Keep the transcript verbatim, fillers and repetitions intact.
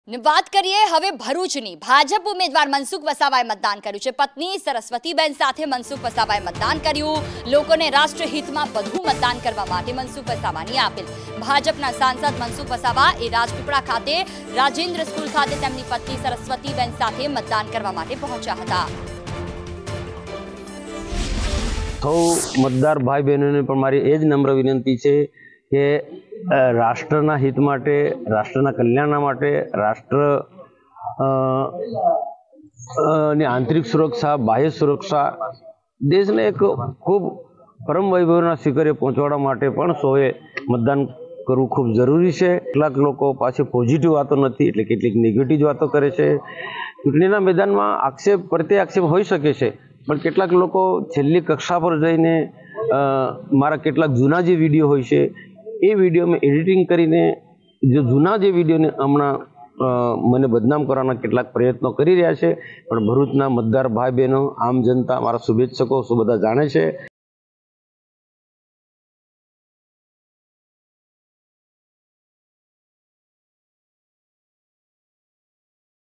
વાત કરીએ હવે ભરૂચની ભાજપ ઉમેદવાર મનસુખ વસાવાએ મતદાન કર્યું છે। પત્ની સરસ્વતીબેન સાથે મનસુખ વસાવાએ મતદાન કર્યું। લોકોને રાષ્ટ્રહિતમાં વધુ મતદાન કરવા માટે મનસુખ વસાવાની આપેલ। ભાજપના સાંસદ મનસુખ વસાવા એ રાજપીપળા ખાતે રાજેન્દ્ર સ્કૂલ ખાતે તેમની પત્ની સરસ્વતીબેન સાથે મતદાન કરવા માટે પહોંચ્યા હતા। સૌ મતદાર ભાઈ બહેનોને પણ મારી એ જ નમ્ર વિનંતી છે કે રાષ્ટ્રના હિત માટે, રાષ્ટ્રના કલ્યાણ માટે, રાષ્ટ્ર ની આંતરિક સુરક્ષા, બાહ્ય સુરક્ષા, દેશને એક ખૂબ પરમ વૈભવના શિખરે પહોંચવાડવા માટે પણ સૌએ મતદાન કરવું ખૂબ જરૂરી છે। કેટલાક લોકો પાછી પોઝિટિવ વાતો નથી એટલે કેટલીક નેગેટિવ વાતો કરે છે। ચૂંટણીના મેદાનમાં આક્ષેપ પ્રત્યે આક્ષેપ હોઈ શકે છે, પણ કેટલાક લોકો છેલ્લી કક્ષા પર જઈને મારા કેટલાક જૂના જે વિડીયો હોય છે એ વિડીયો મેં એડિટિંગ કરીને જે જૂના જે વિડીયોને હમણાં મને બદનામ કરવાના કેટલાક પ્રયત્નો કરી રહ્યા છે। પણ ભરૂચના મતદાર ભાઈ બહેનો, આમ જનતા, મારા શુભેચ્છકો સૌ બધા જાણે છે